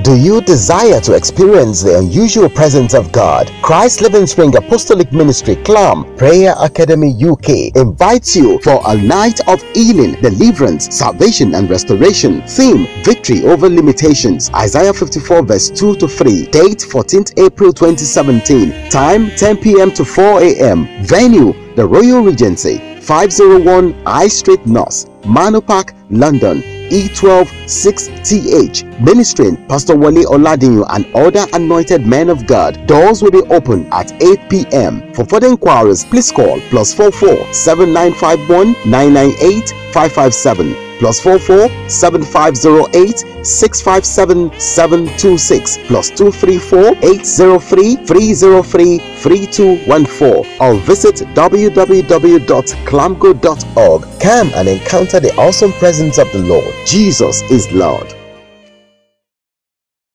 Do you desire to experience the unusual presence of God? Christ Living Spring Apostolic Ministry CLAM Prayer Academy UK invites you for a night of healing, deliverance, salvation and restoration. Theme: Victory over limitations. Isaiah 54 verse 2 to 3. Date: 14th April 2017. Time: 10 p.m. to 4 a.m. Venue: the Royal Regency, 501 High Street North, Manu Park, London, E12 6TH. Ministering Pastor Wale Oladinyo and other anointed men of God. Doors will be open at 8 p.m. For further inquiries, please call +44 7951 998 557, +44 7508 657 726, +234 803 303 3214, or visit www.clamgo.org. Come and encounter the awesome presence of the Lord. Jesus is Lord.